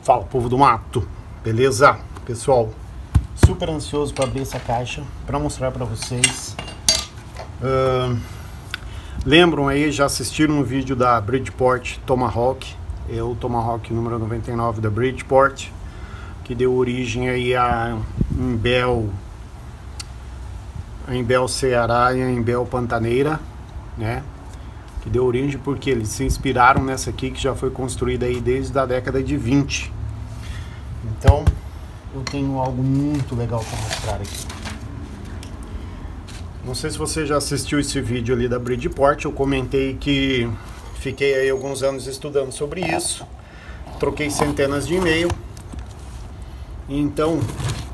Fala, povo do mato, beleza? Pessoal, super ansioso para abrir essa caixa, para mostrar para vocês. Lembram aí, já assistiram um vídeo da Bridgeport Tomahawk, é o Tomahawk número 99 da Bridgeport, que deu origem aí a Imbel Ceará e a Imbel Pantaneira, né? Que deu origem porque eles se inspiraram nessa aqui, que já foi construída aí desde a década de 20. Então, eu tenho algo muito legal para mostrar aqui. Não sei se você já assistiu esse vídeo ali da Bridgeport. Eu comentei que fiquei aí alguns anos estudando sobre isso. Troquei centenas de e-mail. Então,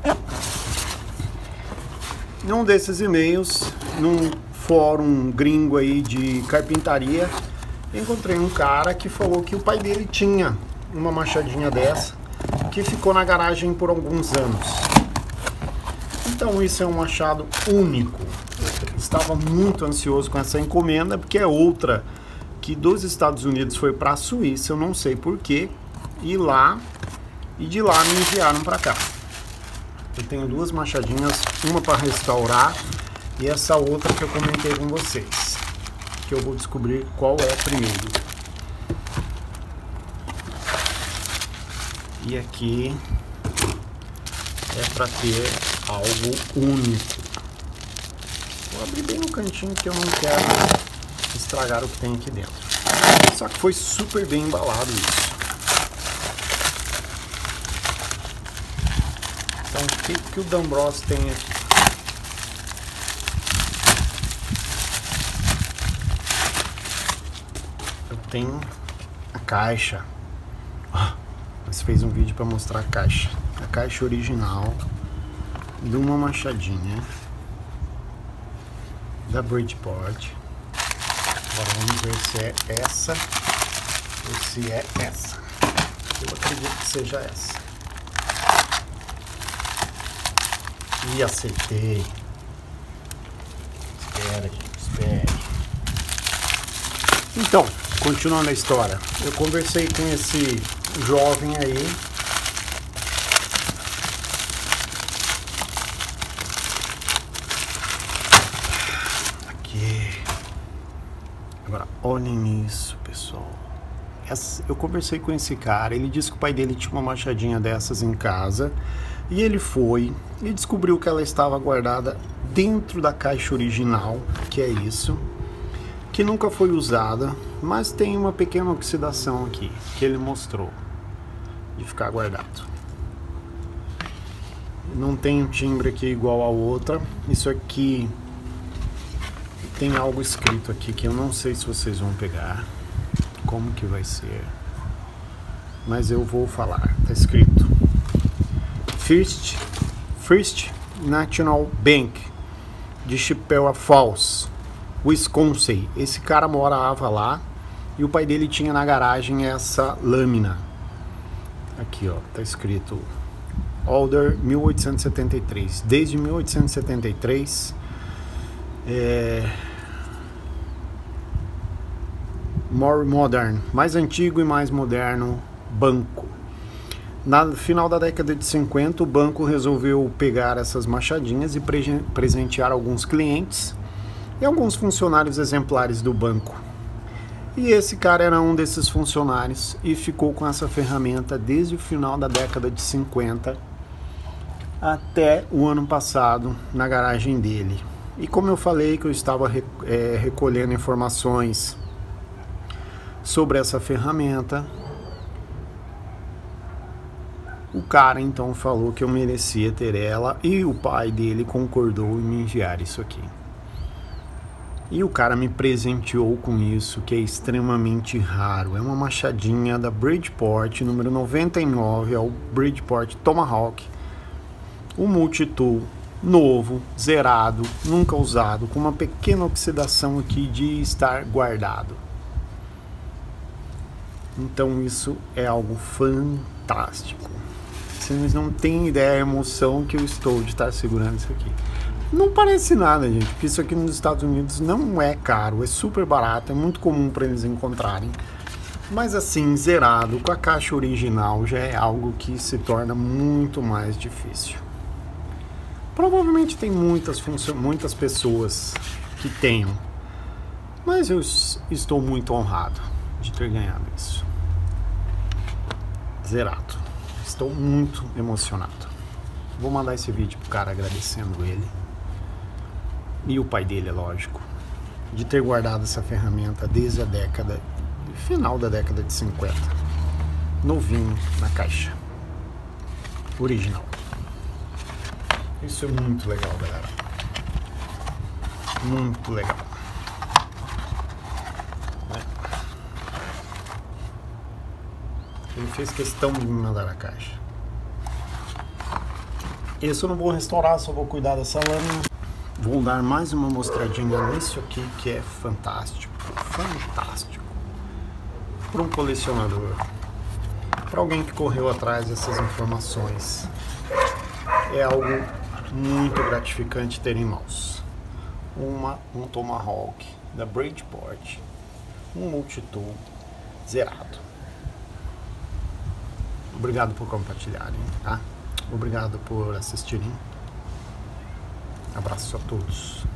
num desses e-mails, num fórum gringo aí de carpintaria, encontrei um cara que falou que o pai dele tinha uma machadinha dessa, que ficou na garagem por alguns anos. Então isso é um achado único. Eu estava muito ansioso com essa encomenda, porque é outra que dos Estados Unidos foi para a Suíça, eu não sei porquê, e de lá me enviaram para cá. Eu tenho duas machadinhas, uma para restaurar e essa outra que eu comentei com vocês, que eu vou descobrir qual é primeiro. E aqui é para ter algo único. Vou abrir bem no cantinho que eu não quero estragar o que tem aqui dentro. Só que foi super bem embalado isso. Então o que o Dambrose tem aqui? Eu tenho a caixa. Mas fez um vídeo para mostrar a caixa original de uma machadinha da Bridgeport. Agora vamos ver se é essa ou se é essa. Eu acredito que seja essa. E acertei. Espera, gente, espere. Então, continuando a história, eu conversei com esse jovem aí, aqui. Agora olhem isso, pessoal. Eu conversei com esse cara, ele disse que o pai dele tinha uma machadinha dessas em casa e ele foi e descobriu que ela estava guardada dentro da caixa original, que é isso, que nunca foi usada, mas tem uma pequena oxidação aqui, que ele mostrou, de ficar guardado. Não tem um timbre aqui igual a outra. Isso aqui tem algo escrito aqui que eu não sei se vocês vão pegar, como que vai ser, mas eu vou falar. Tá escrito First National Bank de Chippewa Falls, Wisconsin. Esse cara morava lá e o pai dele tinha na garagem essa lâmina. Aqui, ó, tá escrito Older 1873. Desde 1873, more modern, mais antigo e mais moderno banco. No final da década de 50, o banco resolveu pegar essas machadinhas e presentear alguns clientes e alguns funcionários exemplares do banco. E esse cara era um desses funcionários e ficou com essa ferramenta desde o final da década de 50 até o ano passado na garagem dele. E como eu falei que eu estava recolhendo informações sobre essa ferramenta, o cara então falou que eu merecia ter ela e o pai dele concordou em me enviar isso aqui. E o cara me presenteou com isso, que é extremamente raro. É uma machadinha da Bridgeport, número 99, é o Bridgeport Tomahawk. Um multitool novo, zerado, nunca usado, com uma pequena oxidação aqui de estar guardado. Então isso é algo fantástico. Vocês não têm ideia da emoção que eu estou de estar segurando isso aqui. Não parece nada, gente, porque isso aqui nos Estados Unidos não é caro, é super barato, é muito comum para eles encontrarem. Mas assim, zerado com a caixa original já é algo que se torna muito mais difícil. Provavelmente tem muitas pessoas que tenham, mas eu estou muito honrado de ter ganhado isso. Zerado. Estou muito emocionado. Vou mandar esse vídeo pro cara agradecendo ele. E o pai dele, é lógico, de ter guardado essa ferramenta desde a final da década de 50. Novinho na caixa. Original. Isso é muito legal, galera. Muito legal. Ele fez questão de me mandar a caixa. Esse eu não vou restaurar, só vou cuidar dessa lâmina. Vou dar mais uma mostradinha nisso aqui, que é fantástico. Fantástico. Para um colecionador. Para alguém que correu atrás dessas informações. É algo muito gratificante ter em mãos. Um Tomahawk da Bridgeport. Um multitool zerado. Obrigado por compartilharem, tá? Obrigado por assistirem. Abraço a todos.